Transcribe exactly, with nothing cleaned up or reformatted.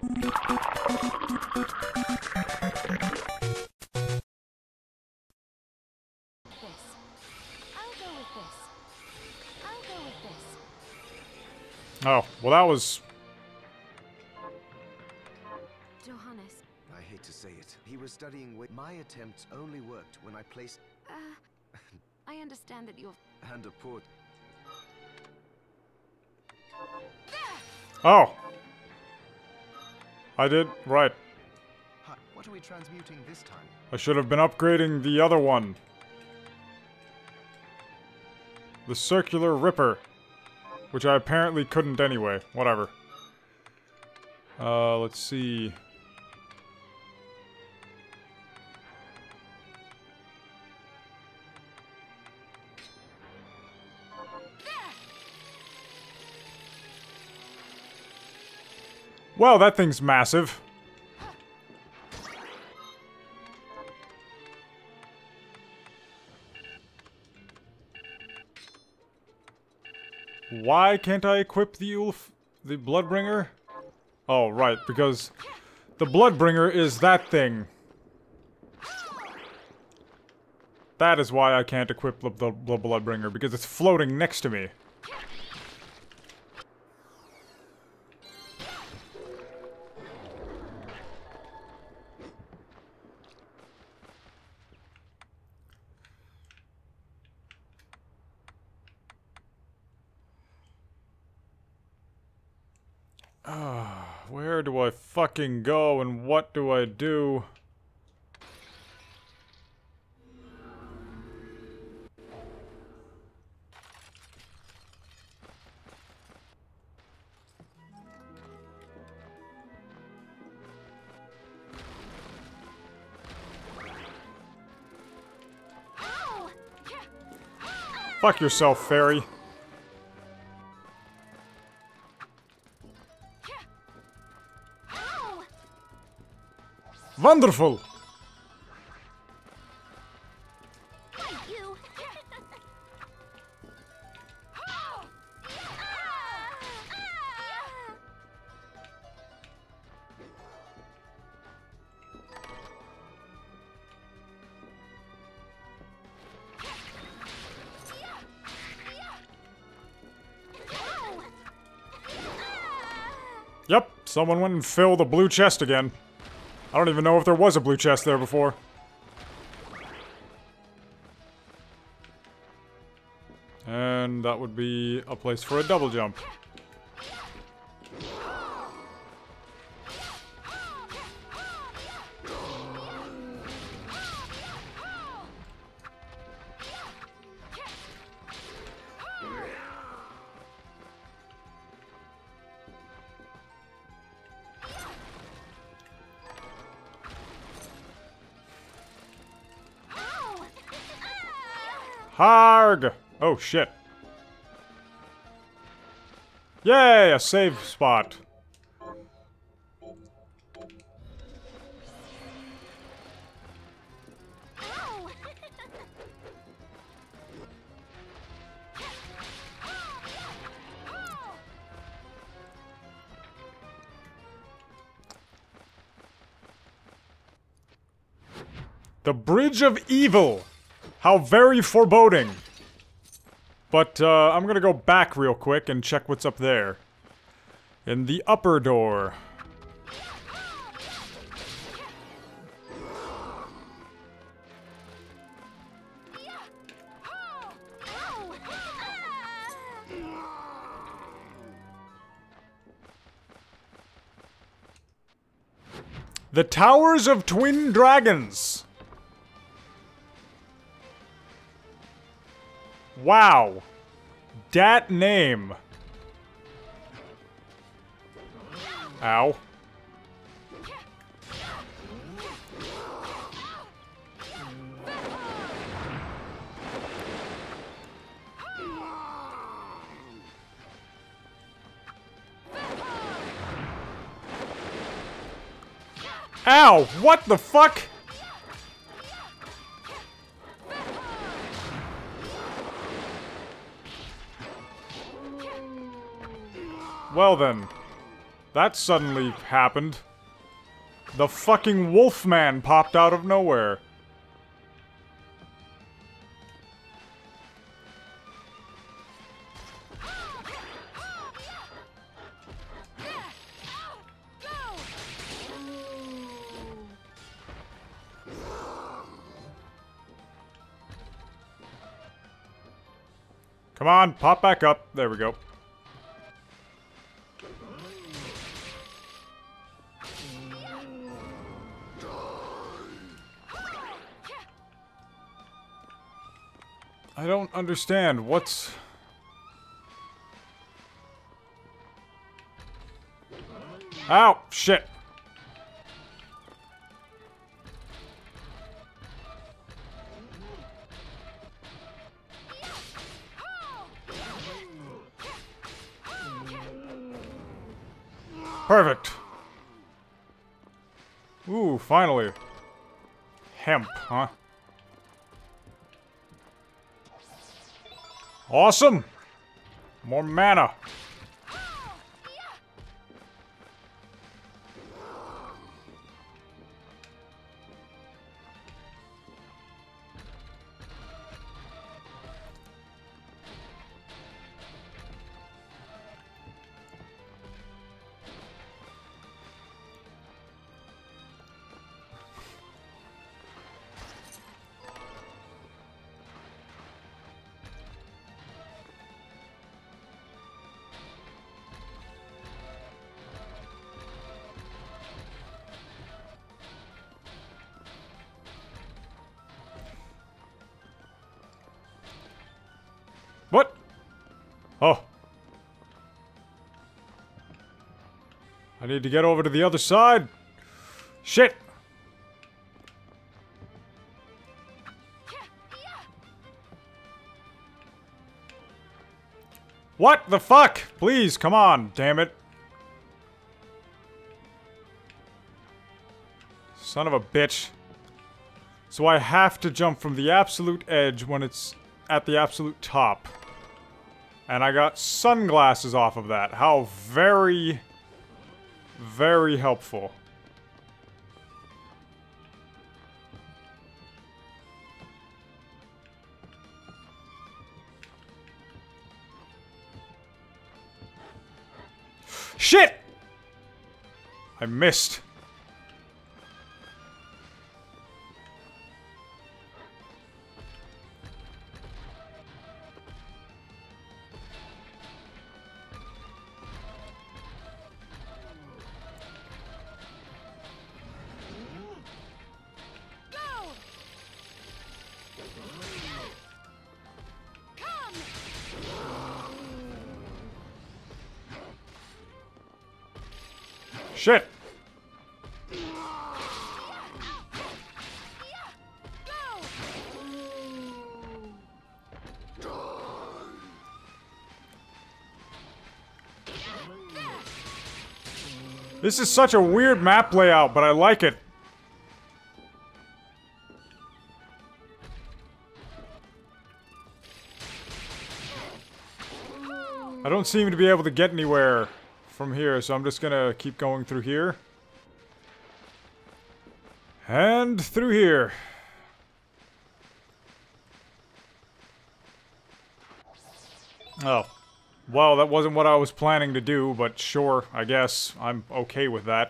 Oh, well that was... Johannes. I hate to say it. He was studying with... My attempts only worked when I placed... Uh, I understand that you're... And a port... Oh! I did... right. Huh, what are we transmuting this time? I should have been upgrading the other one. The Circular Ripper. Which I apparently couldn't anyway. Whatever. Uh, let's see. Well, that thing's massive. Why can't I equip the Ulf... the Bloodbringer? Oh, right, because the Bloodbringer is that thing. That is why I can't equip the, the, the Bloodbringer, because it's floating next to me. Ah, where do I fucking go and what do I do? Fuck yourself, fairy. Wonderful! Yep, someone went and filled the blue chest again. I don't even know if there was a blue chest there before. And that would be a place for a double jump. Harg! Oh, shit. Yay, a save spot. The Bridge of Evil! How very foreboding! But, uh, I'm gonna go back real quick and check what's up there. In the upper door. The Towers of Twin Dragons! Wow. Dat name. Ow. Ow! What the fuck? Well then. that suddenly happened? The fucking Wolfman popped out of nowhere. Come on, pop back up. There we go. I don't understand. What's... Ow! Shit! Perfect. Ooh, finally. Hemp, huh? Awesome! More mana. What? Oh. I need to get over to the other side. Shit. What the fuck? Please, come on, damn it. Son of a bitch. So I have to jump from the absolute edge when it's at the absolute top. And I got sunglasses off of that. How very, very helpful. Shit! I missed. Shit! This is such a weird map layout, but I like it. I don't seem to be able to get anywhere from here, so I'm just gonna keep going through here. And through here. Oh. Well, that wasn't what I was planning to do, but sure, I guess. I'm okay with that.